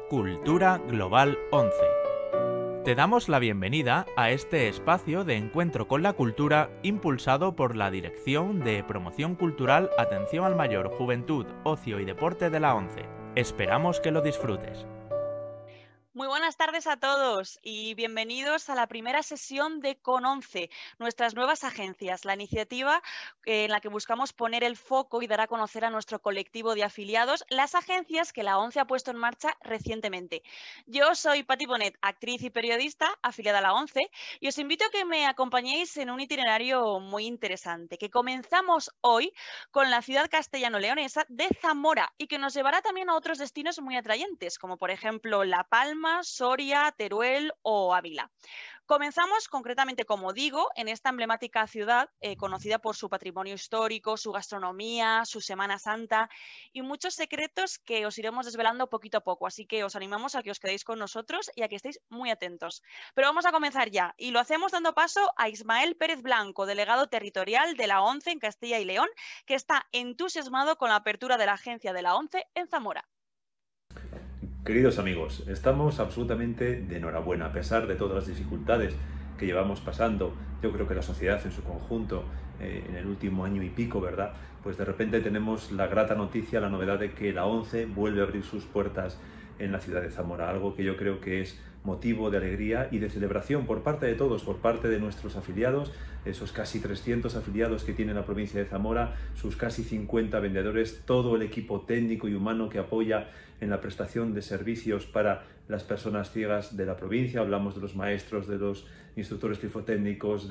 Cultura Global 11. Te damos la bienvenida a este espacio de encuentro con la cultura impulsado por la Dirección de Promoción Cultural, Atención al Mayor, Juventud, Ocio y Deporte de la ONCE. Esperamos que lo disfrutes. Muy buenas tardes a todos y bienvenidos a la primera sesión de CON11, nuestras nuevas agencias, la iniciativa en la que buscamos poner el foco y dar a conocer a nuestro colectivo de afiliados las agencias que la ONCE ha puesto en marcha recientemente. Yo soy Pati Bonet, actriz y periodista afiliada a la ONCE, y os invito a que me acompañéis en un itinerario muy interesante, que comenzamos hoy con la ciudad castellano-leonesa de Zamora y que nos llevará también a otros destinos muy atrayentes, como por ejemplo La Palma, Soria, Teruel o Ávila. Comenzamos concretamente, como digo, en esta emblemática ciudad conocida por su patrimonio histórico, su gastronomía, su Semana Santa y muchos secretos que os iremos desvelando poquito a poco. Así que os animamos a que os quedéis con nosotros y a que estéis muy atentos. Pero vamos a comenzar ya y lo hacemos dando paso a Ismael Pérez Blanco, delegado territorial de la ONCE en Castilla y León, que está entusiasmado con la apertura de la agencia de la ONCE en Zamora. Queridos amigos, estamos absolutamente de enhorabuena, a pesar de todas las dificultades que llevamos pasando. Yo creo que la sociedad en su conjunto, en el último año y pico, ¿verdad? Pues de repente tenemos la grata noticia, la novedad de que la ONCE vuelve a abrir sus puertas en la ciudad de Zamora, algo que yo creo que es motivo de alegría y de celebración por parte de todos, por parte de nuestros afiliados, esos casi 300 afiliados que tiene la provincia de Zamora, sus casi 50 vendedores, todo el equipo técnico y humano que apoya en la prestación de servicios para las personas ciegas de la provincia. Hablamos de los maestros, de los instructores tiflotécnicos,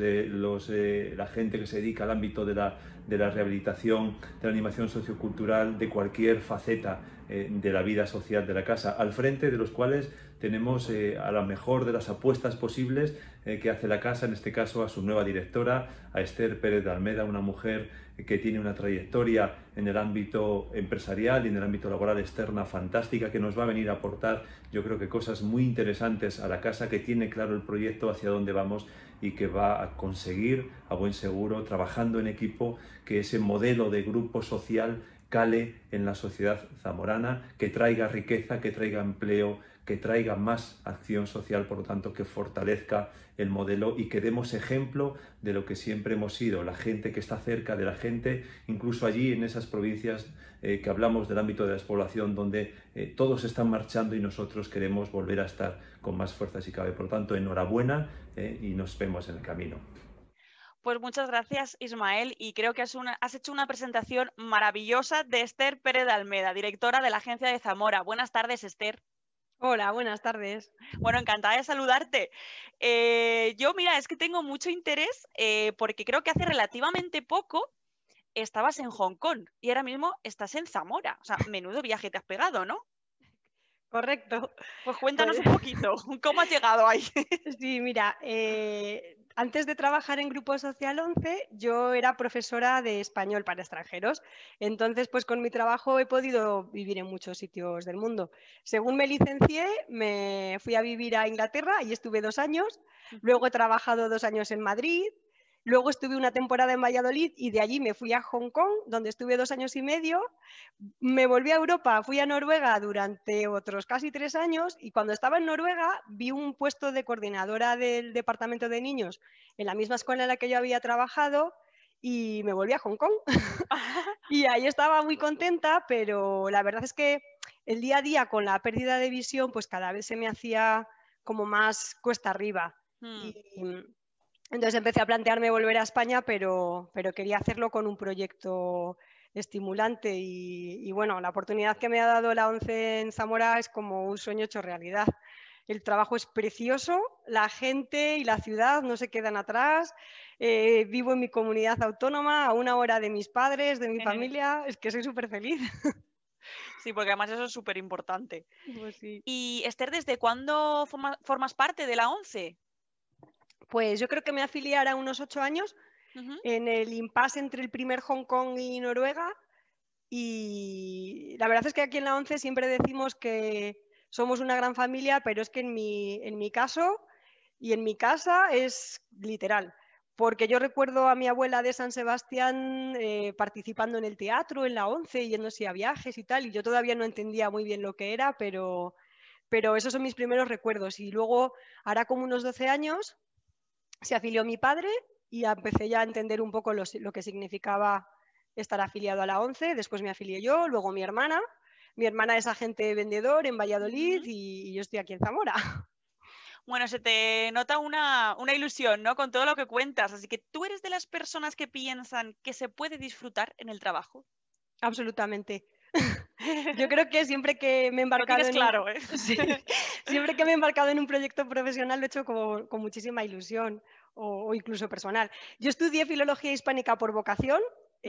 de la gente que se dedica al ámbito de la rehabilitación, de la animación sociocultural, de cualquier faceta de la vida social de la casa, al frente de los cuales tenemos a la mejor de las apuestas posibles que hace la casa, en este caso a su nueva directora, a Esther Pérez de Almeda, una mujer que tiene una trayectoria en el ámbito empresarial y en el ámbito laboral externa fantástica, que nos va a venir a aportar, yo creo que cosas muy interesantes a la casa, que tiene claro el proyecto hacia dónde vamos y que va a conseguir, a buen seguro, trabajando en equipo, que ese modelo de grupo social cale en la sociedad zamorana, que traiga riqueza, que traiga empleo, que traiga más acción social, por lo tanto que fortalezca el modelo y que demos ejemplo de lo que siempre hemos sido, la gente que está cerca de la gente, incluso allí en esas provincias que hablamos del ámbito de la despoblación, donde todos están marchando y nosotros queremos volver a estar con más fuerza si cabe. Por lo tanto, enhorabuena y nos vemos en el camino. Pues muchas gracias, Ismael, y creo que has hecho una presentación maravillosa de Esther Pérez de Almeda, directora de la agencia de Zamora. Buenas tardes, Esther. Hola, buenas tardes. Bueno, encantada de saludarte. Mira, es que tengo mucho interés porque creo que hace relativamente poco estabas en Hong Kong y ahora mismo estás en Zamora. O sea, menudo viaje te has pegado, ¿no? Correcto. Pues cuéntanos Pues, un poquito, ¿cómo has llegado ahí? sí, mira, antes de trabajar en Grupo Social 11, yo era profesora de español para extranjeros. Entonces, pues con mi trabajo he podido vivir en muchos sitios del mundo. Según me licencié, me fui a vivir a Inglaterra y estuve 2 años. Luego he trabajado 2 años en Madrid. Luego estuve una temporada en Valladolid y de allí me fui a Hong Kong, donde estuve 2 años y medio. Me volví a Europa, fui a Noruega durante otros casi 3 años y cuando estaba en Noruega vi un puesto de coordinadora del departamento de niños en la misma escuela en la que yo había trabajado y me volví a Hong Kong. Y ahí estaba muy contenta, pero la verdad es que el día a día con la pérdida de visión pues cada vez se me hacía como más cuesta arriba. Y entonces empecé a plantearme volver a España, pero quería hacerlo con un proyecto estimulante y bueno, la oportunidad que me ha dado la ONCE en Zamora es como un sueño hecho realidad. El trabajo es precioso, la gente y la ciudad no se quedan atrás, vivo en mi comunidad autónoma, a 1 hora de mis padres, de mi familia, es que soy súper feliz. Sí, porque además eso es súper importante. Pues sí. Y Esther, ¿desde cuándo formas parte de la ONCE? Pues yo creo que me afilié a unos 8 años, en el impasse entre el primer Hong Kong y Noruega. Y la verdad es que aquí en la ONCE siempre decimos que somos una gran familia, pero es que en mi caso y en mi casa es literal. Porque yo recuerdo a mi abuela de San Sebastián participando en el teatro, en la ONCE, yéndose a viajes y tal, y yo todavía no entendía muy bien lo que era, pero pero esos son mis primeros recuerdos. Y luego, hará como unos 12 años, se afilió mi padre y empecé ya a entender un poco lo que significaba estar afiliado a la ONCE. Después me afilié yo, luego mi hermana. Mi hermana es agente vendedor en Valladolid y yo estoy aquí en Zamora. Bueno, se te nota una ilusión, ¿no? Con todo lo que cuentas. Así que tú eres de las personas que piensan que se puede disfrutar en el trabajo. Absolutamente. Yo creo que siempre que me he Lo embarcado tienes claro, ¿eh? Sí, siempre que me he embarcado en un proyecto profesional lo he hecho con muchísima ilusión o incluso personal. Yo estudié filología hispánica por vocación.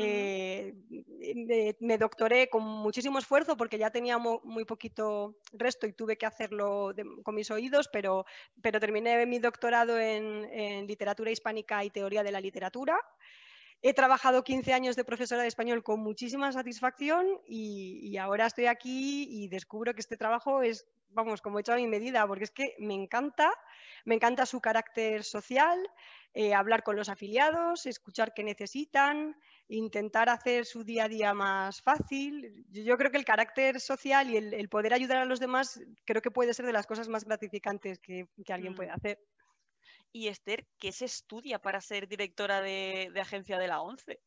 Me doctoré con muchísimo esfuerzo porque ya tenía muy poquito resto y tuve que hacerlo con mis oídos, pero terminé mi doctorado en literatura hispánica y teoría de la literatura. He trabajado 15 años de profesora de español con muchísima satisfacción y ahora estoy aquí y descubro que este trabajo es, vamos, como hecho a mi medida, porque es que me encanta su carácter social, hablar con los afiliados, escuchar qué necesitan, intentar hacer su día a día más fácil. Yo creo que el carácter social y el poder ayudar a los demás creo que puede ser de las cosas más gratificantes que alguien puede hacer. Y Esther, ¿qué se estudia para ser directora de agencia de la ONCE?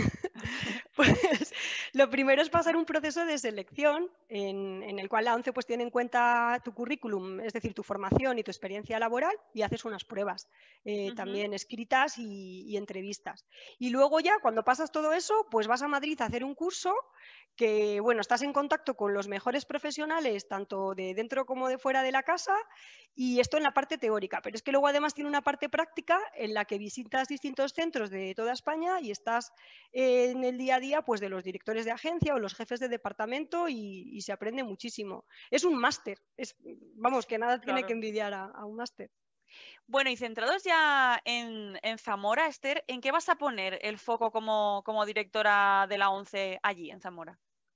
Pues lo primero es pasar un proceso de selección en el cual la ONCE pues, tiene en cuenta tu currículum, es decir, tu formación y tu experiencia laboral, y haces unas pruebas también escritas y entrevistas. Y luego ya, cuando pasas todo eso, pues vas a Madrid a hacer un curso que, bueno, estás en contacto con los mejores profesionales, tanto de dentro como de fuera de la casa, y esto en la parte teórica, pero es que luego además tiene una parte práctica en la que visitas distintos centros de toda España y estás en el día a día pues, de los directores de agencia o los jefes de departamento y se aprende muchísimo. Es un máster, vamos, que nada tiene que envidiar a un máster. Bueno, y centrados ya en Zamora, Esther, ¿en qué vas a poner el foco como directora de la ONCE allí, en Zamora?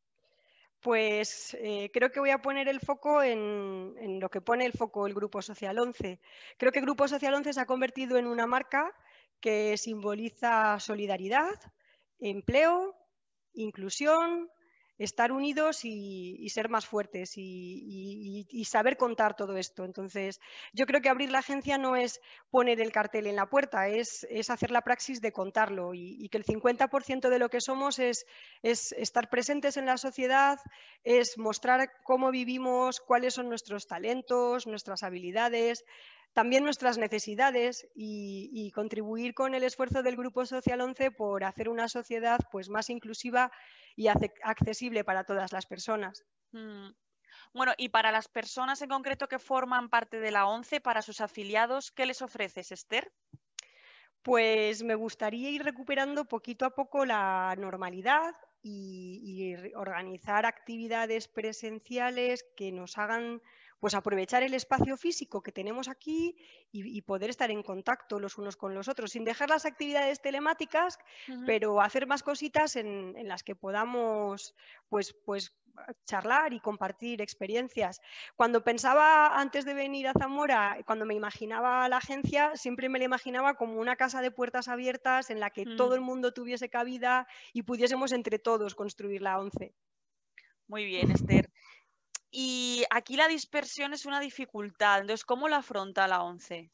Pues creo que voy a poner el foco en lo que pone el foco el Grupo Social 11. Creo que Grupo Social 11 se ha convertido en una marca que simboliza solidaridad, empleo, inclusión, estar unidos y ser más fuertes y saber contar todo esto. Entonces, yo creo que abrir la agencia no es poner el cartel en la puerta, es hacer la praxis de contarlo y que el 50% de lo que somos es estar presentes en la sociedad, es mostrar cómo vivimos, cuáles son nuestros talentos, nuestras habilidades, también nuestras necesidades y contribuir con el esfuerzo del Grupo Social 11 por hacer una sociedad pues, más inclusiva y accesible para todas las personas. Bueno, y para las personas en concreto que forman parte de la ONCE, para sus afiliados, ¿qué les ofreces, Esther? Pues me gustaría ir recuperando poquito a poco la normalidad y organizar actividades presenciales que nos hagan pues aprovechar el espacio físico que tenemos aquí y poder estar en contacto los unos con los otros, sin dejar las actividades telemáticas, pero hacer más cositas en las que podamos pues charlar y compartir experiencias. Cuando pensaba antes de venir a Zamora, cuando me imaginaba la agencia, siempre me la imaginaba como una casa de puertas abiertas en la que todo el mundo tuviese cabida y pudiésemos entre todos construir la ONCE. Muy bien, Esther. Y aquí la dispersión es una dificultad, entonces, ¿cómo la afronta la ONCE?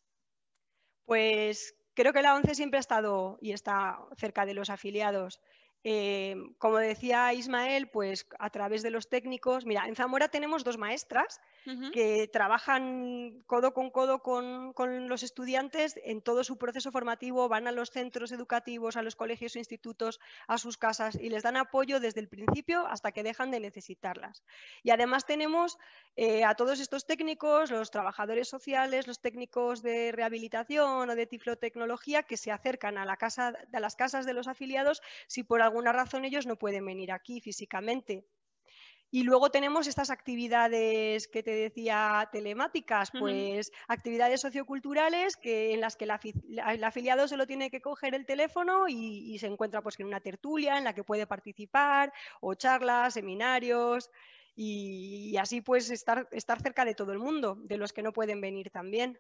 Pues creo que la ONCE siempre ha estado y está cerca de los afiliados. Como decía Ismael, pues a través de los técnicos, mira, en Zamora tenemos 2 maestras que trabajan codo con los estudiantes en todo su proceso formativo, van a los centros educativos, a los colegios e institutos, a sus casas y les dan apoyo desde el principio hasta que dejan de necesitarlas. Y además tenemos a todos estos técnicos, los trabajadores sociales, los técnicos de rehabilitación o de tiflotecnología que se acercan a las casas de los afiliados si por alguna razón ellos no pueden venir aquí físicamente. Y luego tenemos estas actividades que te decía telemáticas, pues actividades socioculturales en las que el afiliado solo tiene que coger el teléfono y se encuentra pues en una tertulia en la que puede participar, o charlas, seminarios, y así pues estar cerca de todo el mundo, de los que no pueden venir también.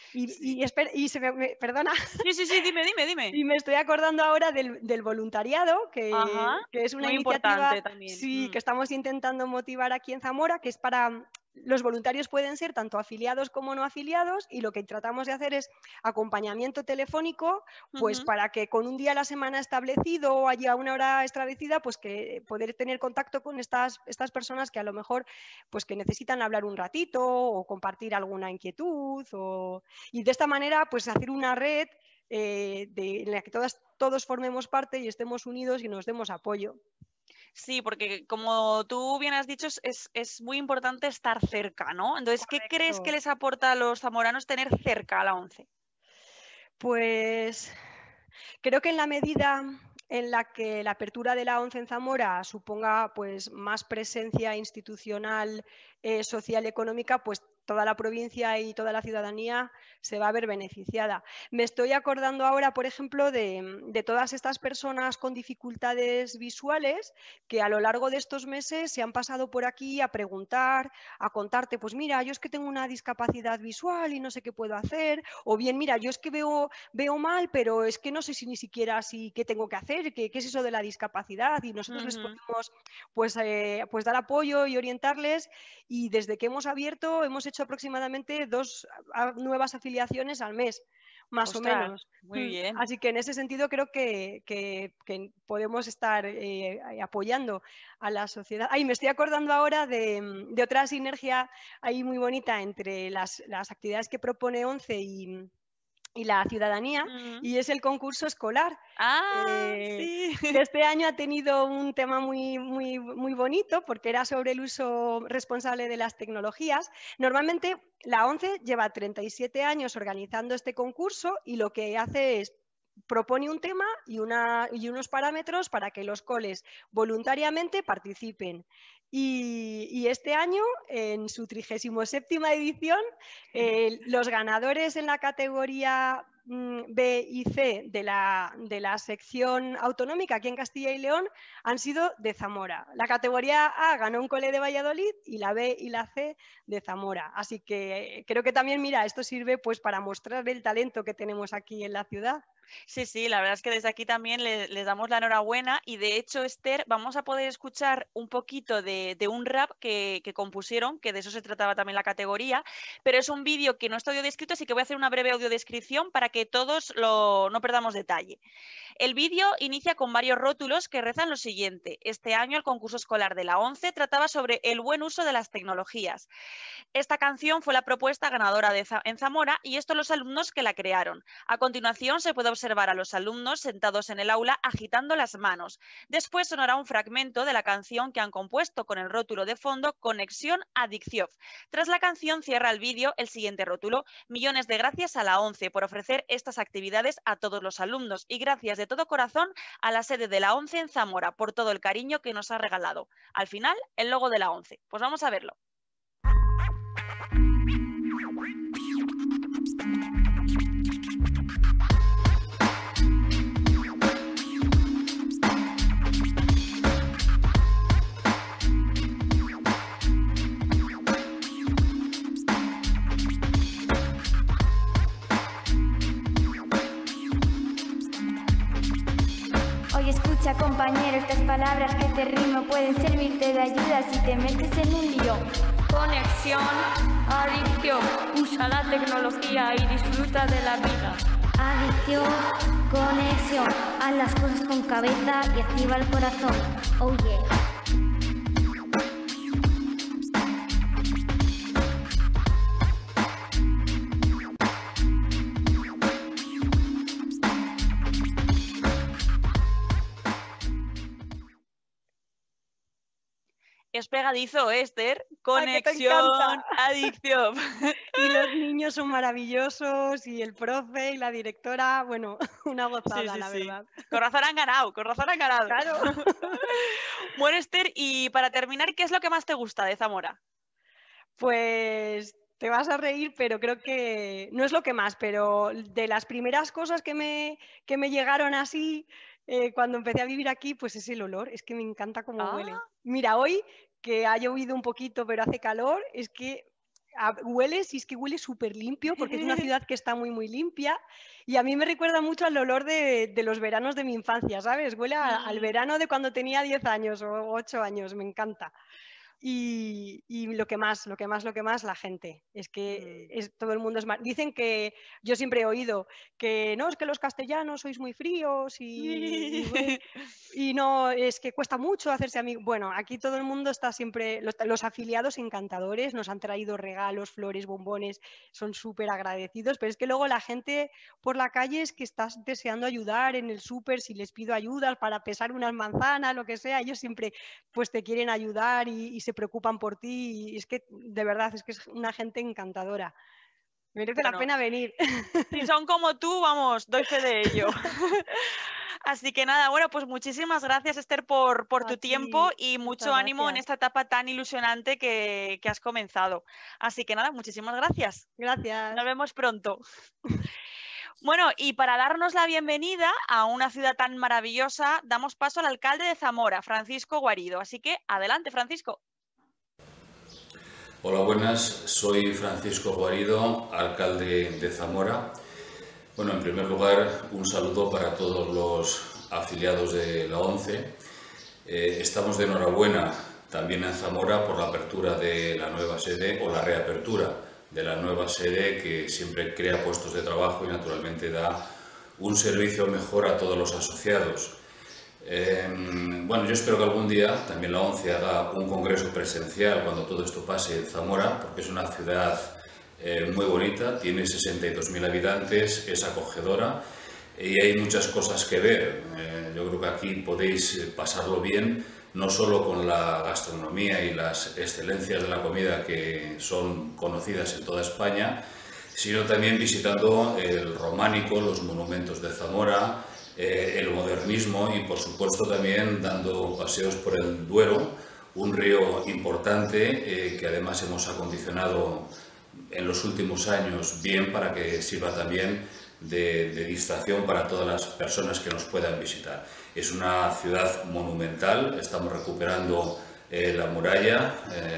Perdona. Sí, dime. Y me estoy acordando ahora del voluntariado, que es una muy iniciativa importante también. que estamos intentando motivar aquí en Zamora, que es para los voluntarios pueden ser tanto afiliados como no afiliados y lo que tratamos de hacer es acompañamiento telefónico, pues para que con un día a la semana establecido o allí a una hora establecida, pues que poder tener contacto con estas personas que a lo mejor pues que necesitan hablar un ratito o compartir alguna inquietud y de esta manera pues hacer una red en la que todos formemos parte y estemos unidos y nos demos apoyo. Sí, porque como tú bien has dicho, es muy importante estar cerca, ¿no? Entonces, ¿qué crees que les aporta a los zamoranos tener cerca a la ONCE? Pues creo que en la medida en la que la apertura de la ONCE en Zamora suponga pues, más presencia institucional, social y económica, pues toda la provincia y toda la ciudadanía se va a ver beneficiada. Me estoy acordando ahora, por ejemplo, de todas estas personas con dificultades visuales que a lo largo de estos meses se han pasado por aquí a preguntar, a contarte, pues mira, yo es que tengo una discapacidad visual y no sé qué puedo hacer, o bien, mira, yo es que veo mal, pero es que no sé si ni siquiera qué tengo que hacer, qué es eso de la discapacidad, y nosotros les podemos pues dar apoyo y orientarles, y desde que hemos abierto hemos hecho aproximadamente 2 nuevas afiliaciones al mes, más o menos. Muy bien. Así que en ese sentido creo que podemos estar apoyando a la sociedad. Me estoy acordando ahora de otra sinergia ahí muy bonita entre las actividades que propone ONCE y la ciudadanía, y es el concurso escolar. Sí. Que este año ha tenido un tema muy bonito porque era sobre el uso responsable de las tecnologías. Normalmente la ONCE lleva 37 años organizando este concurso y lo que hace es propone un tema y unos parámetros para que los coles voluntariamente participen. Y este año, en su 37ª edición, los ganadores en la categoría B y C de la sección autonómica aquí en Castilla y León han sido de Zamora. La categoría A ganó un cole de Valladolid y la B y la C de Zamora. Así que creo que también, mira, esto sirve pues para mostrar el talento que tenemos aquí en la ciudad. Sí, la verdad es que desde aquí también les damos la enhorabuena y de hecho, Esther, vamos a poder escuchar un poquito de un rap que compusieron, que de eso se trataba también la categoría, pero es un vídeo que no está audiodescrito, así que voy a hacer una breve audiodescripción para que todos no perdamos detalle. El vídeo inicia con varios rótulos que rezan lo siguiente: este año el concurso escolar de la ONCE trataba sobre el buen uso de las tecnologías. Esta canción fue la propuesta ganadora en Zamora y estos los alumnos que la crearon. A continuación se puede observar a los alumnos sentados en el aula agitando las manos. Después sonará un fragmento de la canción que han compuesto con el rótulo de fondo Conexión Adicción. Tras la canción cierra el vídeo el siguiente rótulo: millones de gracias a la ONCE por ofrecer estas actividades a todos los alumnos y gracias de todo corazón a la sede de la ONCE en Zamora por todo el cariño que nos ha regalado. Al final, el logo de la ONCE. Pues vamos a verlo. Oye, escucha, compañero, estas palabras que te rimo pueden servirte de ayuda si te metes en un lío. Conexión, adicción, usa la tecnología y disfruta de la vida. Adicción, conexión, haz las cosas con cabeza y activa el corazón. Oh yeah. Es pegadizo, Esther. Conexión, adicción. Y los niños son maravillosos y el profe y la directora, bueno, una gozada, la verdad. Con razón han ganado, Claro. Bueno, Esther, y para terminar, ¿qué es lo que más te gusta de Zamora? Pues te vas a reír, pero creo que no es lo que más, pero de las primeras cosas que me llegaron así cuando empecé a vivir aquí, pues es el olor, es que me encanta cómo huele. Mira, hoy que ha llovido un poquito, pero hace calor, es que hueles y es que huele súper limpio porque es una ciudad que está muy limpia y a mí me recuerda mucho al olor de los veranos de mi infancia, ¿sabes? Huele al verano de cuando tenía 10 años o 8 años, me encanta. y lo que más, la gente. Es que todo el mundo es más. Dicen que, yo siempre he oído que no, es que los castellanos sois muy fríos y no, es que cuesta mucho hacerse amigo. Bueno, aquí todo el mundo está siempre, los afiliados encantadores, nos han traído regalos, flores, bombones, son súper agradecidos, pero es que luego la gente por la calle es que estás deseando ayudar en el súper, si les pido ayudas para pesar unas manzanas, lo que sea, ellos siempre pues te quieren ayudar y se preocupan por ti, y es que de verdad es que es una gente encantadora. Merece la pena venir. Si son como tú, vamos, doy fe de ello. Así que nada, bueno, pues muchísimas gracias, Esther, por tu tiempo y mucho ánimo en esta etapa tan ilusionante que has comenzado. Así que nada, muchísimas gracias. Gracias. Nos vemos pronto. Bueno, y para darnos la bienvenida a una ciudad tan maravillosa, damos paso al alcalde de Zamora, Francisco Guarido. Así que adelante, Francisco. Hola, buenas. Soy Francisco Guarido, alcalde de Zamora. Bueno, en primer lugar, un saludo para todos los afiliados de la ONCE. Estamos de enhorabuena también en Zamora por la apertura de la nueva sede o la reapertura de la nueva sede, que siempre crea puestos de trabajo y naturalmente da un servicio mejor a todos los asociados. Bueno, yo espero que algún día también la ONCE haga un congreso presencial cuando todo esto pase en Zamora, porque es una ciudad muy bonita, tiene 62.000 habitantes, es acogedora y hay muchas cosas que ver. Yo creo que aquí podéis pasarlo bien, no solo con la gastronomía y las excelencias de la comida que son conocidas en toda España, sino también visitando el románico, los monumentos de Zamora, el modernismo y, por supuesto, también dando paseos por el Duero, un río importante que además hemos acondicionado en los últimos años bien para que sirva también de distracción para todas las personas que nos puedan visitar. Es una ciudad monumental, estamos recuperando la muralla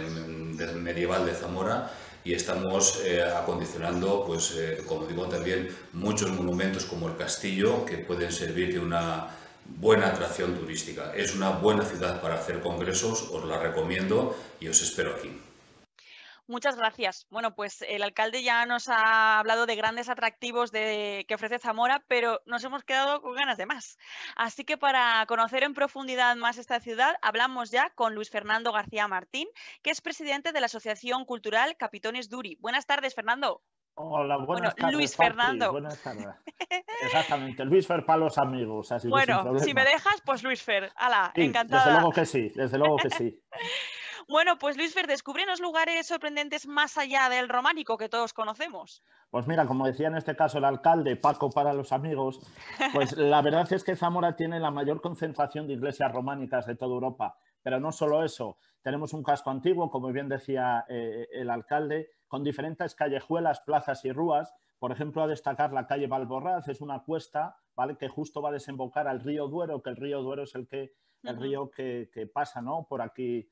medieval de Zamora y estamos acondicionando, pues, como digo, también muchos monumentos como el castillo, que pueden servir de una buena atracción turística. Es una buena ciudad para hacer congresos, os la recomiendo y os espero aquí. Muchas gracias. Bueno, pues el alcalde ya nos ha hablado de grandes atractivos que ofrece Zamora, pero nos hemos quedado con ganas de más. Así que para conocer en profundidad más esta ciudad, hablamos ya con Luis Fernando García Martín, que es presidente de la Asociación Cultural Capitones Duri. Buenas tardes, Fernando. Hola, buenas tardes, Luis Patri. Fernando. Buenas tardes. Exactamente, Luis Fer para los amigos, así que sin problema. Si me dejas, pues Luis Fer. ¡Hala! Sí, encantada. Desde luego que sí, desde luego que sí. Bueno, pues Luis Fer, descúbrenos lugares sorprendentes más allá del románico que todos conocemos. Pues mira, como decía en este caso el alcalde, Paco para los amigos, pues la verdad es que Zamora tiene la mayor concentración de iglesias románicas de toda Europa. Pero no solo eso, tenemos un casco antiguo, como bien decía el alcalde, con diferentes callejuelas, plazas y rúas. Por ejemplo, a destacar la calle Valborraz, es una cuesta, ¿vale?, que justo va a desembocar al río Duero, que el río Duero es el río que pasa, ¿no?, por aquí,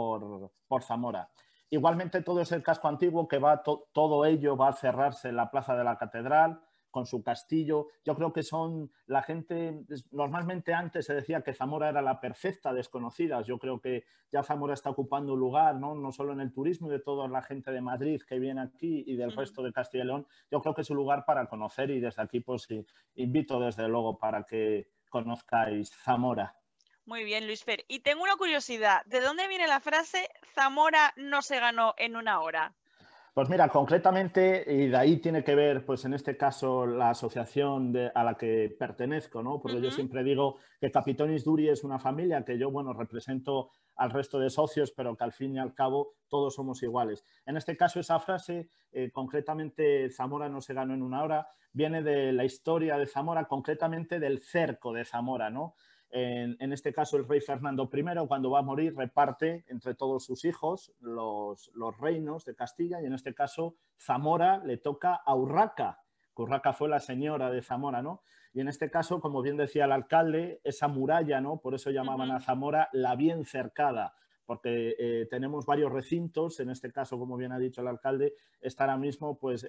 por Zamora. Igualmente todo es el casco antiguo, que todo ello va a cerrarse en la Plaza de la Catedral, con su castillo. Yo creo que la gente, normalmente antes se decía que Zamora era la perfecta desconocida. Yo creo que ya Zamora está ocupando un lugar, no solo en el turismo y de toda la gente de Madrid que viene aquí y del resto de Castilla y León. Yo creo que es un lugar para conocer y desde aquí pues invito desde luego para que conozcáis Zamora. Muy bien, Luis Fer. Y tengo una curiosidad. ¿De dónde viene la frase Zamora no se ganó en una hora? Pues mira, concretamente, y de ahí tiene que ver, pues en este caso, la asociación a la que pertenezco, ¿no? Porque yo siempre digo que Capitones Duri es una familia que yo, bueno, represento al resto de socios, pero que al fin y al cabo todos somos iguales. En este caso, esa frase, concretamente, Zamora no se ganó en una hora, viene de la historia de Zamora, concretamente del cerco de Zamora, ¿no? En este caso, el rey Fernando I, cuando va a morir, reparte entre todos sus hijos los reinos de Castilla y en este caso Zamora le toca a Urraca, que Urraca fue la señora de Zamora, ¿no? Y en este caso, como bien decía el alcalde, esa muralla, ¿no?, por eso llamaban a Zamora la bien cercada, porque tenemos varios recintos, en este caso, como bien ha dicho el alcalde, está ahora mismo pues,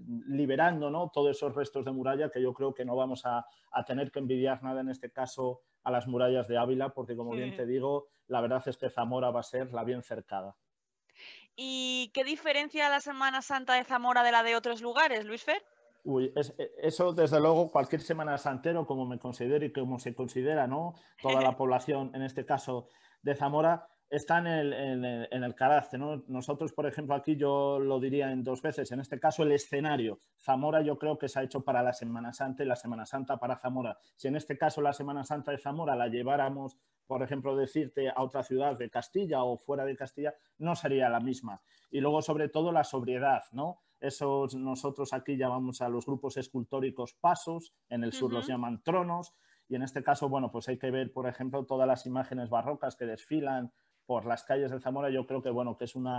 liberando, ¿no?, todos esos restos de muralla que yo creo que no vamos a tener que envidiar nada, en este caso, a las murallas de Ávila, porque como bien te digo, la verdad es que Zamora va a ser la bien cercada. ¿Y qué diferencia la Semana Santa de Zamora de la de otros lugares, Luis Fer? Uy, eso desde luego cualquier semana santero, como me considero y como se considera, ¿no? Toda la población, en este caso de Zamora, está en el carácter, ¿no? Nosotros, por ejemplo, aquí yo lo diría en dos veces, en este caso el escenario. Zamora yo creo que se ha hecho para la Semana Santa y la Semana Santa para Zamora. Si en este caso la Semana Santa de Zamora la lleváramos, por ejemplo, decirte a otra ciudad de Castilla o fuera de Castilla, no sería la misma. Y luego, sobre todo, la sobriedad, ¿no? Esos nosotros aquí llamamos a los grupos escultóricos pasos, en el sur los llaman tronos, y en este caso, bueno, pues hay que ver, por ejemplo, todas las imágenes barrocas que desfilan por las calles de Zamora. Yo creo que, bueno, que es un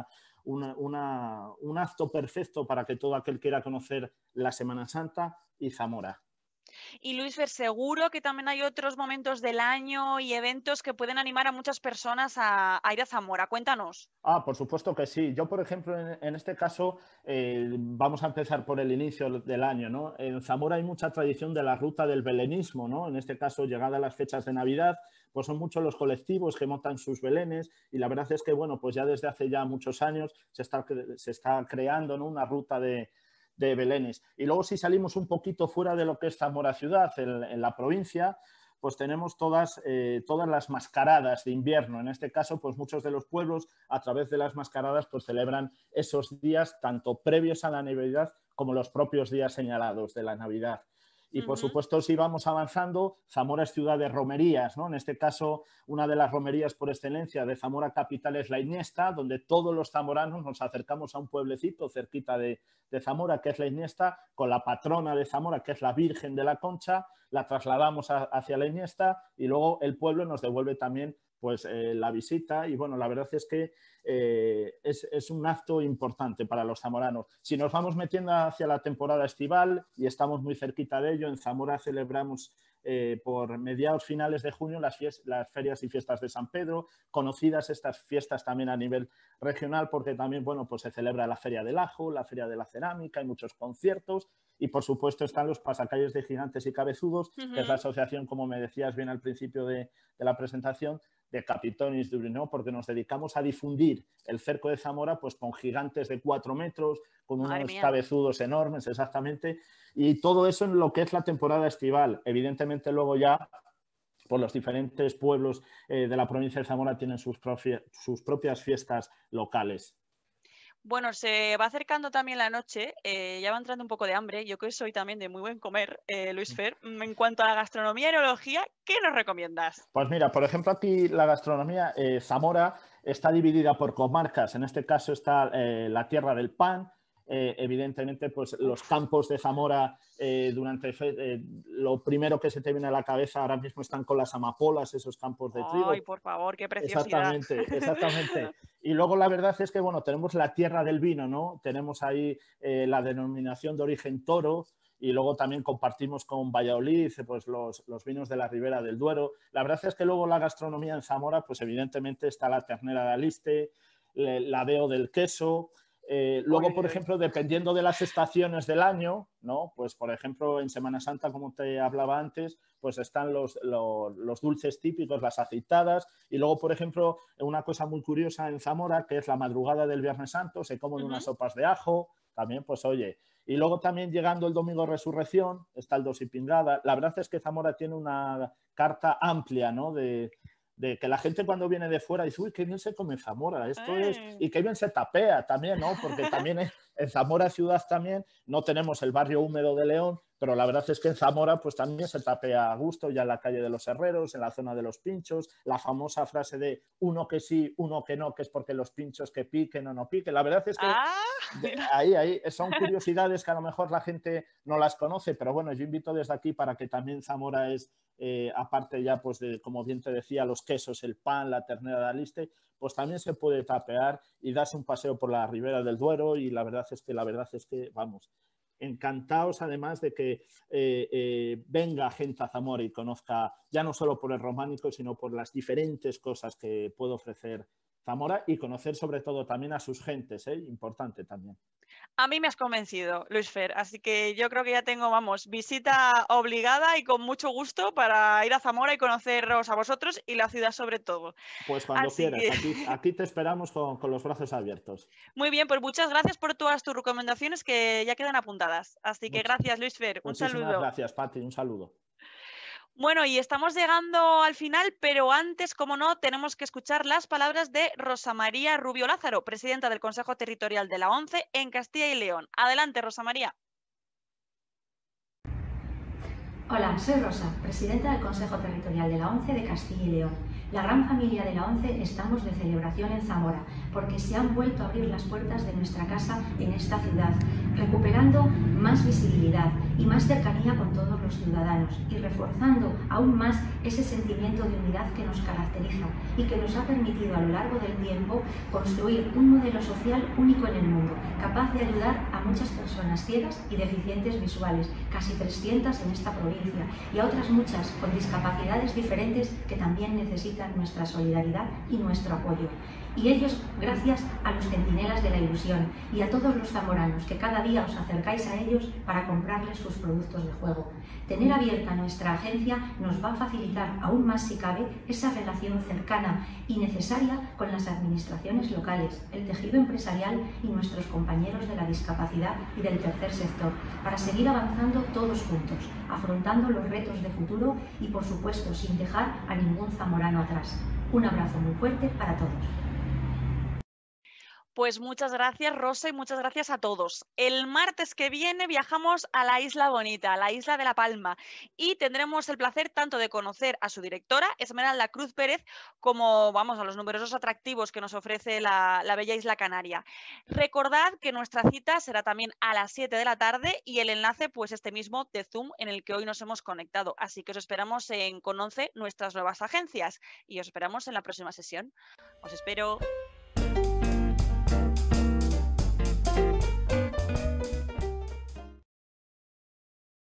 acto perfecto para que todo aquel quiera conocer la Semana Santa y Zamora. Y Luis Fer, seguro que también hay otros momentos del año y eventos que pueden animar a muchas personas a ir a Zamora. Cuéntanos. Por supuesto que sí. Yo, por ejemplo, en este caso, vamos a empezar por el inicio del año, ¿no? En Zamora hay mucha tradición de la ruta del belenismo, ¿no? En este caso, llegada a las fechas de Navidad, pues son muchos los colectivos que montan sus belenes y la verdad es que, bueno, pues ya desde hace ya muchos años se está creando, ¿no? Una ruta de belenes. Y luego si salimos un poquito fuera de lo que es Zamora ciudad, en la provincia, pues tenemos todas las mascaradas de invierno. En este caso, pues muchos de los pueblos, a través de las mascaradas, pues celebran esos días tanto previos a la Navidad como los propios días señalados de la Navidad. Y, por supuesto, si vamos avanzando, Zamora es ciudad de romerías, ¿no? En este caso, una de las romerías por excelencia de Zamora capital es la Iniesta, donde todos los zamoranos nos acercamos a un pueblecito cerquita de Zamora, que es la Iniesta, con la patrona de Zamora, que es la Virgen de la Concha, la trasladamos hacia la Iniesta y luego el pueblo nos devuelve también pues la visita y bueno, la verdad es que es un acto importante para los zamoranos. Si nos vamos metiendo hacia la temporada estival y estamos muy cerquita de ello, en Zamora celebramos por mediados finales de junio las ferias y fiestas de San Pedro, conocidas estas fiestas también a nivel regional porque también, bueno, pues se celebra la Feria del Ajo, la Feria de la Cerámica, hay muchos conciertos y por supuesto están los pasacalles de gigantes y cabezudos, que es la asociación, como me decías bien al principio de la presentación, de Capitonis d'Urinó, porque nos dedicamos a difundir el cerco de Zamora pues con gigantes de 4 metros, con unos cabezudos enormes, exactamente, y todo eso en lo que es la temporada estival. Evidentemente luego ya por los diferentes pueblos de la provincia de Zamora tienen sus propias fiestas locales. Bueno, se va acercando también la noche, ya va entrando un poco de hambre, yo que soy también de muy buen comer, Luis Fer. En cuanto a la gastronomía y enología, ¿qué nos recomiendas? Pues mira, por ejemplo, aquí la gastronomía, Zamora está dividida por comarcas, en este caso está la tierra del pan, evidentemente pues los campos de Zamora lo primero que se te viene a la cabeza ahora mismo están con las amapolas, esos campos de trigo. ¡Ay, por favor, qué preciosidad! Exactamente. Y luego la verdad es que, bueno, tenemos la tierra del vino, ¿no? Tenemos ahí la denominación de origen Toro y luego también compartimos con Valladolid pues los vinos de la Ribera del Duero. La verdad es que luego la gastronomía en Zamora, pues evidentemente está la ternera de Aliste, la deo del queso. Luego, por ejemplo, dependiendo de las estaciones del año, ¿no? Pues, por ejemplo, en Semana Santa, como te hablaba antes, pues están los dulces típicos, las aceitadas. Y luego, por ejemplo, una cosa muy curiosa en Zamora, que es la madrugada del Viernes Santo, se comen unas sopas de ajo, también, pues oye. Y luego también llegando el Domingo de Resurrección, está el dosipingada. La verdad es que Zamora tiene una carta amplia, ¿no? De que la gente cuando viene de fuera dice, uy, qué bien se come Zamora, esto es, y qué bien se tapea también, ¿no? Porque también en Zamora ciudad también no tenemos el barrio húmedo de León, pero la verdad es que en Zamora pues también se tapea a gusto, ya en la calle de los Herreros, en la zona de los pinchos, la famosa frase de uno que sí, uno que no, que es porque los pinchos que piquen o no piquen. La verdad es que ahí son curiosidades que a lo mejor la gente no las conoce, pero bueno, yo invito desde aquí para que también Zamora es, aparte ya pues de, como bien te decía, los quesos, el pan, la ternera de Aliste, pues también se puede tapear y darse un paseo por la Ribera del Duero y la verdad es que, vamos, encantados además de que venga gente a Zamora y conozca ya no solo por el románico, sino por las diferentes cosas que puede ofrecer Zamora y conocer sobre todo también a sus gentes, importante también. A mí me has convencido, Luis Fer, así que yo creo que ya tengo, vamos, visita obligada y con mucho gusto para ir a Zamora y conoceros a vosotros y la ciudad sobre todo. Pues cuando Así quieras, que... aquí te esperamos con los brazos abiertos. Muy bien, pues muchas gracias por todas tus recomendaciones que ya quedan apuntadas. Así que gracias, Luis Fer, un Muchísimas saludo. gracias, Pati, un saludo. Bueno, y estamos llegando al final, pero antes, como no, tenemos que escuchar las palabras de Rosa María Rubio Lázaro, presidenta del Consejo Territorial de la ONCE en Castilla y León. Adelante, Rosa María. Hola, soy Rosa, presidenta del Consejo Territorial de la ONCE de Castilla y León. La gran familia de la ONCE estamos de celebración en Zamora, porque se han vuelto a abrir las puertas de nuestra casa en esta ciudad, recuperando más visibilidad y más cercanía con todos los ciudadanos y reforzando aún más ese sentimiento de unidad que nos caracteriza y que nos ha permitido a lo largo del tiempo construir un modelo social único en el mundo, capaz de ayudar a muchas personas ciegas y deficientes visuales, casi 300 en esta provincia, y a otras muchas con discapacidades diferentes que también necesitan nuestra solidaridad y nuestro apoyo. Y ellos gracias a los centinelas de la ilusión y a todos los zamoranos que cada día os acercáis a ellos para comprarles sus productos de juego. Tener abierta nuestra agencia nos va a facilitar aún más, si cabe, esa relación cercana y necesaria con las administraciones locales, el tejido empresarial y nuestros compañeros de la discapacidad y del tercer sector, para seguir avanzando todos juntos, afrontando los retos de futuro y, por supuesto, sin dejar a ningún zamorano atrás. Un abrazo muy fuerte para todos. Pues muchas gracias, Rosa, y muchas gracias a todos. El martes que viene viajamos a la Isla Bonita, a la Isla de La Palma, y tendremos el placer tanto de conocer a su directora, Esmeralda Cruz Pérez, como vamos a los numerosos atractivos que nos ofrece la bella isla canaria. Recordad que nuestra cita será también a las 7 de la tarde y el enlace pues este mismo de Zoom en el que hoy nos hemos conectado. Así que os esperamos en Conoce nuestras nuevas agencias y os esperamos en la próxima sesión. Os espero.